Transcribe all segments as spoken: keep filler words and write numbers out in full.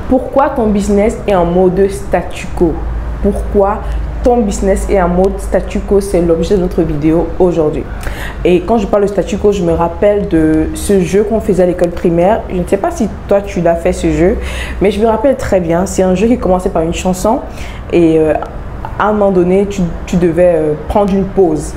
Pourquoi ton business est en mode statu quo? Pourquoi ton business est en mode statu quo? C'est l'objet de notre vidéo aujourd'hui. Et quand je parle de statu quo, je me rappelle de ce jeu qu'on faisait à l'école primaire. Je ne sais pas si toi tu l'as fait ce jeu, mais je me rappelle très bien. C'est un jeu qui commençait par une chanson et euh, à un moment donné, tu, tu devais euh, prendre une pause.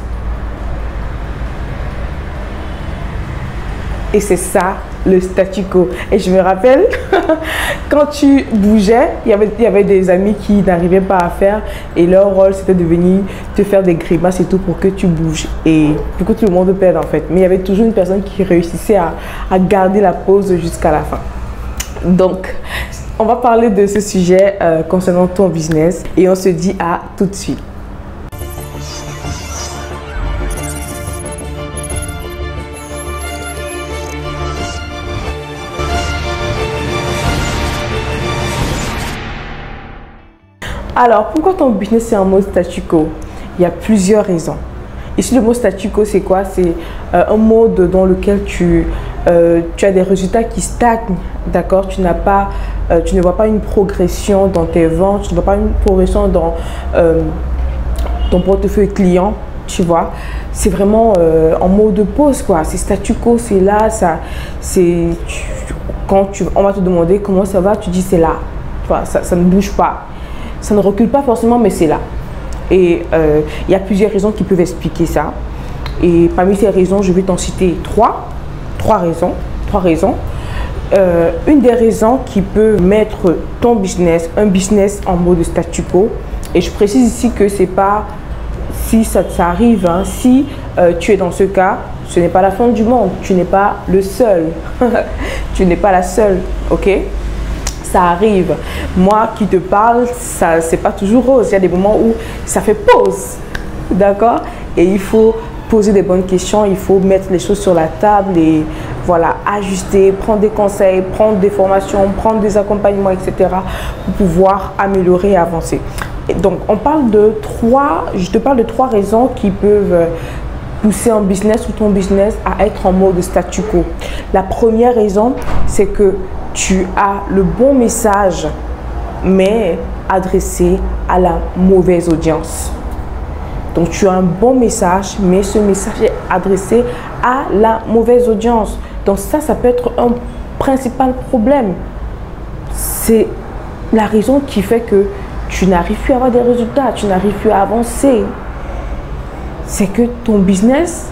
Et c'est ça le statu quo. Et je me rappelle, quand tu bougeais, il y avait, il y avait des amis qui n'arrivaient pas à faire. Et leur rôle, c'était de venir te faire des grimaces et tout pour que tu bouges. Et pour que tout le monde perde en fait. Mais il y avait toujours une personne qui réussissait à, à garder la pause jusqu'à la fin. Donc, on va parler de ce sujet euh, concernant ton business. Et on se dit à tout de suite. Alors, pourquoi ton business est en mode statu quo? Il y a plusieurs raisons. Ici, le mot statu quo, c'est quoi? C'est euh, un mode dans lequel tu, euh, tu as des résultats qui stagnent, d'accord? Tu n'as pas, euh, tu ne vois pas une progression dans tes ventes, tu ne vois pas une progression dans euh, ton portefeuille client, tu vois? C'est vraiment euh, en mode pause, quoi. C'est statu quo, c'est là, ça, c'est quand tu, on va te demander comment ça va, tu dis c'est là, tu vois, ça, ça ne bouge pas. Ça ne recule pas forcément, mais c'est là. Et euh, il y a plusieurs raisons qui peuvent expliquer ça. Et parmi ces raisons, je vais t'en citer trois. Trois raisons. Trois raisons. Euh, une des raisons qui peut mettre ton business, un business en mode statu quo. Et je précise ici que c'est pas si ça, ça arrive. Hein, si euh, tu es dans ce cas, ce n'est pas la fin du monde. Tu n'es pas le seul. Tu n'es pas la seule. Ok? Ça arrive. Moi qui te parle, ça c'est pas toujours rose. Il y a des moments où ça fait pause, d'accord? Et il faut poser des bonnes questions, il faut mettre les choses sur la table et voilà, ajuster, prendre des conseils, prendre des formations, prendre des accompagnements, et cetera pour pouvoir améliorer et avancer. Et donc, on parle de trois, je te parle de trois raisons qui peuvent pousser un business ou ton business à être en mode statu quo. La première raison, c'est que tu as le bon message, mais adressé à la mauvaise audience. Donc, tu as un bon message, mais ce message est adressé à la mauvaise audience. Donc, ça, ça peut être un principal problème. C'est la raison qui fait que tu n'arrives plus à avoir des résultats, tu n'arrives plus à avancer. C'est que ton business,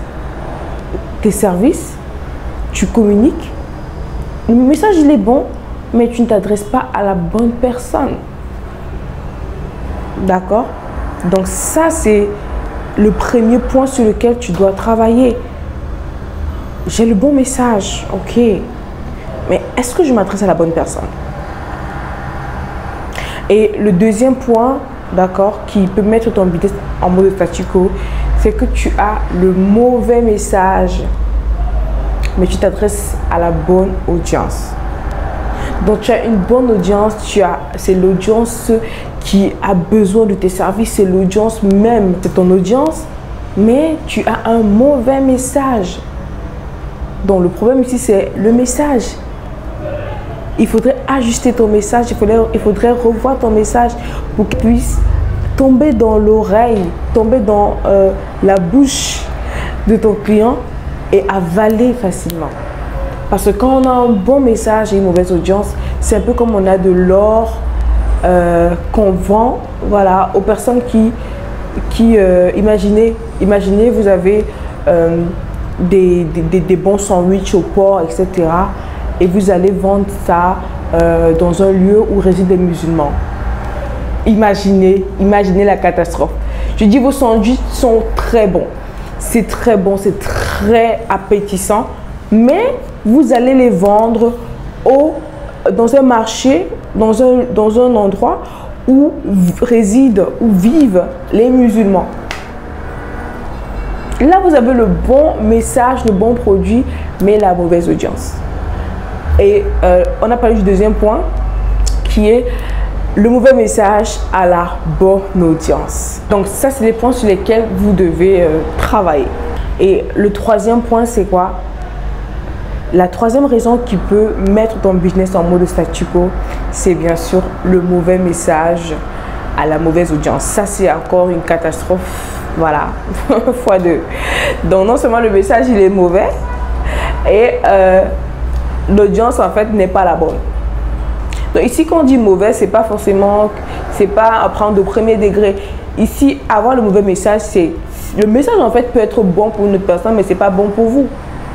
tes services, tu communiques. Le message, il est bon, mais tu ne t'adresses pas à la bonne personne. D'accord? Donc ça, c'est le premier point sur lequel tu dois travailler. J'ai le bon message, ok. Mais est-ce que je m'adresse à la bonne personne? Et le deuxième point, d'accord, qui peut mettre ton business en mode statu quo, c'est que tu as le mauvais message, mais tu t'adresses à la bonne audience. Donc, tu as une bonne audience, tu as, c'est l'audience qui a besoin de tes services, c'est l'audience même, c'est ton audience, mais tu as un mauvais message. Donc, le problème ici, c'est le message. Il faudrait ajuster ton message, il faudrait, il faudrait revoir ton message pour qu'il puisse tomber dans l'oreille, tomber dans euh, la bouche de ton client et avaler facilement. Parce que quand on a un bon message et une mauvaise audience, c'est un peu comme on a de l'or euh, qu'on vend, voilà, aux personnes qui, qui euh, imaginez, imaginez, vous avez euh, des, des, des bons sandwichs au porc, et cetera. Et vous allez vendre ça euh, dans un lieu où résident des musulmans. Imaginez, imaginez la catastrophe. Je dis, vos sandwichs sont très bons. C'est très bon, c'est très appétissant. Mais vous allez les vendre au, dans un marché, dans un, dans un endroit où résident, où vivent les musulmans. Là, vous avez le bon message, le bon produit, mais la mauvaise audience. Et euh, on a parlé du deuxième point, qui est le mauvais message à la bonne audience. Donc ça, c'est les points sur lesquels vous devez euh, travailler. Et le troisième point, c'est quoi? La troisième raison qui peut mettre ton business en mode statu quo, c'est bien sûr le mauvais message à la mauvaise audience. Ça, c'est encore une catastrophe, voilà, fois deux. Donc, non seulement le message, il est mauvais, et euh, l'audience, en fait, n'est pas la bonne. Donc, ici, quand on dit mauvais, c'est pas forcément, c'est pas à prendre au premier degré. Ici, avoir le mauvais message, c'est, le message, en fait, peut être bon pour une autre personne, mais c'est pas bon pour vous.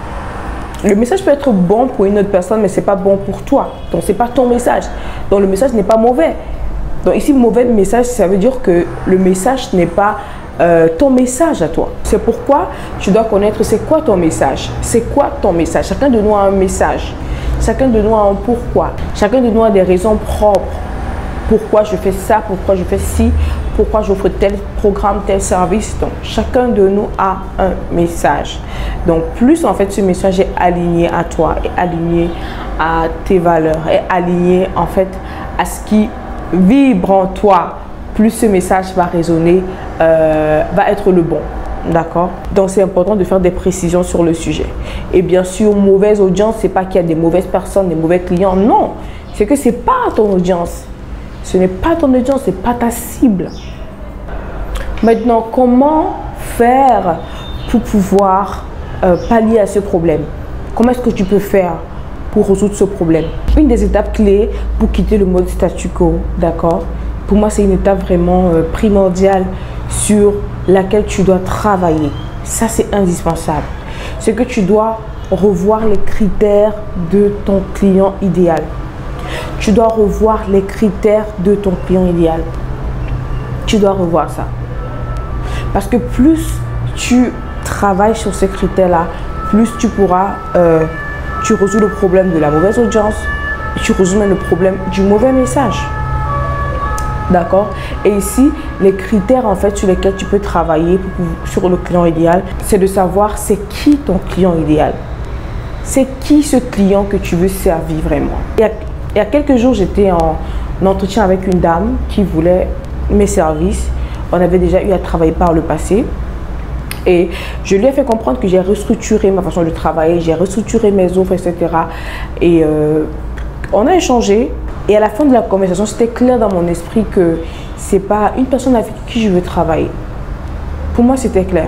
Le message peut être bon pour une autre personne, mais c'est pas bon pour toi. Donc, c'est pas ton message. Donc, le message n'est pas mauvais. Donc, ici, mauvais message, ça veut dire que le message n'est pas euh, ton message à toi. C'est pourquoi tu dois connaître c'est quoi ton message. C'est quoi ton message. Chacun de nous a un message. Chacun de nous a un pourquoi. Chacun de nous a des raisons propres. Pourquoi je fais ça, pourquoi je fais ci, pourquoi j'offre tel programme, tel service. Donc, chacun de nous a un message. Donc, plus en fait ce message est aligné à toi, est aligné à tes valeurs, est aligné en fait à ce qui vibre en toi, plus ce message va résonner, euh, va être le bon. D'accord? Donc, c'est important de faire des précisions sur le sujet. Et bien sûr, mauvaise audience, c'est pas qu'il y a des mauvaises personnes, des mauvais clients. Non, c'est que c'est pas ton audience. Ce n'est pas ton audience, c'est pas ta cible. Maintenant, comment faire pour pouvoir euh, pallier à ce problème? Comment est-ce que tu peux faire pour résoudre ce problème? Une des étapes clés pour quitter le mode statu quo, d'accord? Pour moi, c'est une étape vraiment euh, primordiale sur laquelle tu dois travailler. Ça, c'est indispensable. C'est que tu dois revoir les critères de ton client idéal. Tu dois revoir les critères de ton client idéal. Tu dois revoir ça. Parce que plus tu travailles sur ces critères-là, plus tu pourras, euh, tu résous le problème de la mauvaise audience, et tu résous même le problème du mauvais message. D'accord? Et ici, les critères en fait sur lesquels tu peux travailler pour, sur le client idéal, c'est de savoir c'est qui ton client idéal. C'est qui ce client que tu veux servir vraiment. Il y a, il y a quelques jours, j'étais en entretien avec une dame qui voulait mes services. On avait déjà eu à travailler par le passé. Et je lui ai fait comprendre que j'ai restructuré ma façon de travailler, j'ai restructuré mes offres, et cetera. Et euh, on a échangé. Et à la fin de la conversation, c'était clair dans mon esprit que ce n'est pas une personne avec qui je veux travailler. Pour moi, c'était clair.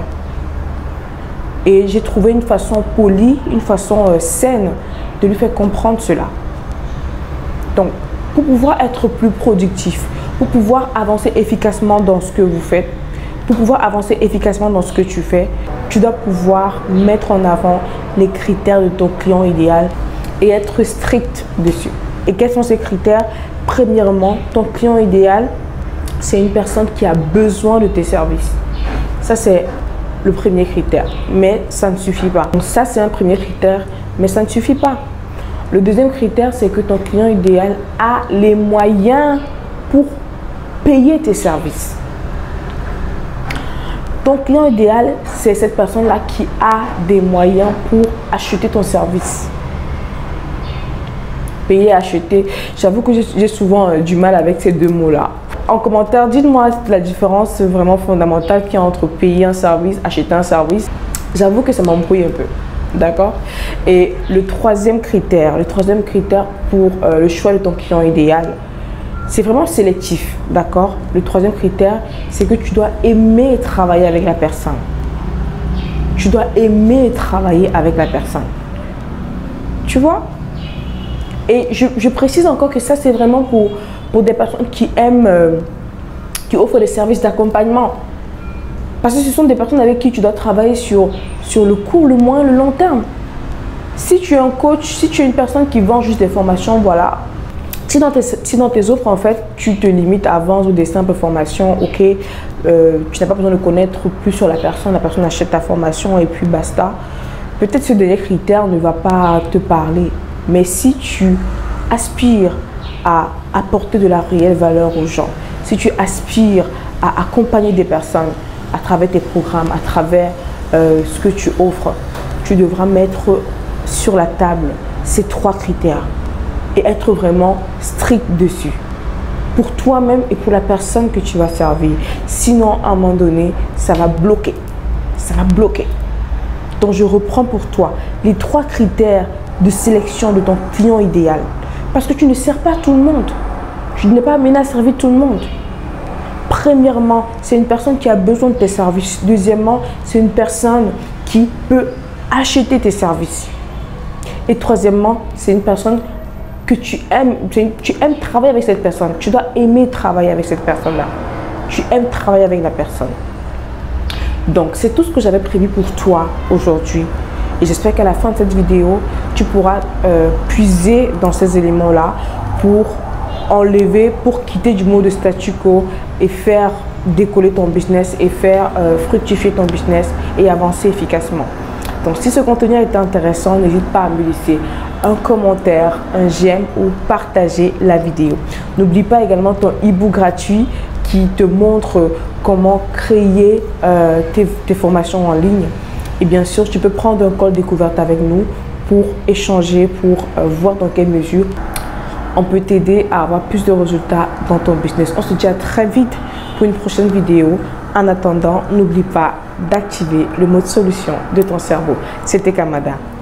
Et j'ai trouvé une façon polie, une façon euh, saine de lui faire comprendre cela. Donc, pour pouvoir être plus productif, pour pouvoir avancer efficacement dans ce que vous faites, pour pouvoir avancer efficacement dans ce que tu fais, tu dois pouvoir mettre en avant les critères de ton client idéal et être strict dessus. Et quels sont ces critères? Premièrement, ton client idéal, c'est une personne qui a besoin de tes services. Ça, c'est le premier critère, mais ça ne suffit pas. Donc ça, c'est un premier critère, mais ça ne suffit pas. Le deuxième critère, c'est que ton client idéal a les moyens pour payer tes services. Ton client idéal, c'est cette personne-là qui a des moyens pour acheter ton service. Payer, acheter. J'avoue que j'ai souvent euh, du mal avec ces deux mots-là. En commentaire, dites-moi la différence vraiment fondamentale qu'il y a entre payer un service, acheter un service. J'avoue que ça m'embrouille un peu. D'accord? Et le troisième critère, le troisième critère pour euh, le choix de ton client idéal, c'est vraiment sélectif. D'accord? Le troisième critère, c'est que tu dois aimer travailler avec la personne. Tu dois aimer travailler avec la personne. Tu vois? Et je, je précise encore que ça, c'est vraiment pour, pour des personnes qui aiment, euh, qui offrent des services d'accompagnement. Parce que ce sont des personnes avec qui tu dois travailler sur, sur le court, le moyen, le long terme. Si tu es un coach, si tu es une personne qui vend juste des formations, voilà. Si dans tes, si dans tes offres, en fait, tu te limites à vendre des simples formations, ok, euh, tu n'as pas besoin de connaître plus sur la personne, la personne achète ta formation et puis basta. Peut-être ce dernier critère ne va pas te parler. Mais si tu aspires à apporter de la réelle valeur aux gens, si tu aspires à accompagner des personnes à travers tes programmes, à travers euh, ce que tu offres, tu devras mettre sur la table ces trois critères et être vraiment strict dessus. Pour toi-même et pour la personne que tu vas servir. Sinon, à un moment donné, ça va bloquer. Ça va bloquer. Donc, je reprends pour toi les trois critères de sélection de ton client idéal. Parce que tu ne sers pas tout le monde. Tu n'es pas amené à servir tout le monde. Premièrement, c'est une personne qui a besoin de tes services. Deuxièmement, c'est une personne qui peut acheter tes services. Et troisièmement, c'est une personne que tu aimes. Tu aimes travailler avec cette personne. Tu dois aimer travailler avec cette personne-là. Tu aimes travailler avec la personne. Donc, c'est tout ce que j'avais prévu pour toi aujourd'hui. Et j'espère qu'à la fin de cette vidéo, tu pourras euh, puiser dans ces éléments-là pour enlever, pour quitter du mode de statu quo et faire décoller ton business et faire euh, fructifier ton business et avancer efficacement. Donc, si ce contenu est intéressant, n'hésite pas à me laisser un commentaire, un j'aime ou partager la vidéo. N'oublie pas également ton e-book gratuit qui te montre comment créer euh, tes, tes formations en ligne. Et bien sûr, tu peux prendre un call découverte avec nous pour échanger, pour euh, voir dans quelle mesure on peut t'aider à avoir plus de résultats dans ton business. On se dit à très vite pour une prochaine vidéo. En attendant, n'oublie pas d'activer le mode solution de ton cerveau. C'était Kamada.